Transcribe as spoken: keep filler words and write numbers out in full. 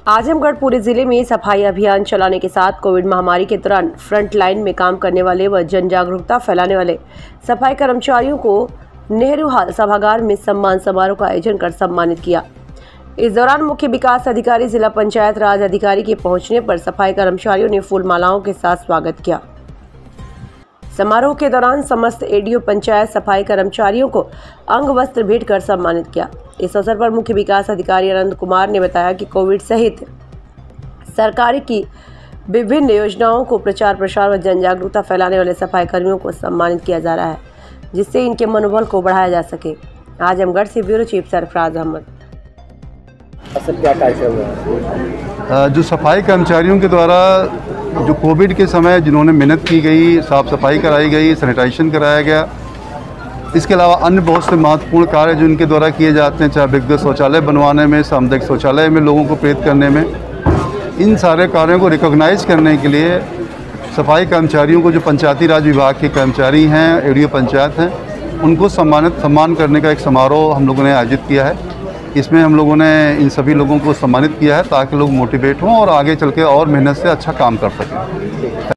आजमगढ़ पूरे जिले में सफाई अभियान चलाने के साथ कोविड महामारी के दौरान फ्रंट लाइन में काम करने वाले व जन जागरूकता फैलाने वाले सफाई कर्मचारियों को नेहरू हॉल सभागार में सम्मान समारोह का आयोजन कर सम्मानित किया। इस दौरान मुख्य विकास अधिकारी, जिला पंचायत राज अधिकारी के पहुंचने पर सफाई कर्मचारियों ने फूल मालाओं के साथ स्वागत किया। समारोह के दौरान समस्त एडीओ पंचायत सफाई कर्मचारियों को अंग वस्त्र भेंट कर सम्मानित किया। इस अवसर पर मुख्य विकास अधिकारी आनंद कुमार ने बताया कि कोविड सहित सरकार की विभिन्न योजनाओं को प्रचार प्रसार व जन जागरूकता फैलाने वाले सफाई कर्मियों को सम्मानित किया जा रहा है, जिससे इनके मनोबल को बढ़ाया जा सके। आजमगढ़ से ब्यूरो चीफ सरफराज अहमद। असल क्या कार्यक्रम है? जो सफाई कर्मचारियों के द्वारा जो कोविड के समय जिन्होंने मेहनत की गई, साफ़ सफाई कराई गई, सैनिटाइजेशन कराया गया, इसके अलावा अन्य बहुत से महत्वपूर्ण कार्य जो इनके द्वारा किए जाते हैं, चाहे व्यक्तिगत शौचालय बनवाने में, सामुदायिक शौचालय में लोगों को प्रेरित करने में, इन सारे कार्यों को रिकॉग्नाइज करने के लिए सफाई कर्मचारियों को जो पंचायती राज विभाग के कर्मचारी हैं, एडीओ पंचायत हैं, उनको सम्मानित सम्मान करने का एक समारोह हम लोगों ने आयोजित किया है। इसमें हम लोगों ने इन सभी लोगों को सम्मानित किया है ताकि लोग मोटिवेट हों और आगे चल के और मेहनत से अच्छा काम कर सकें।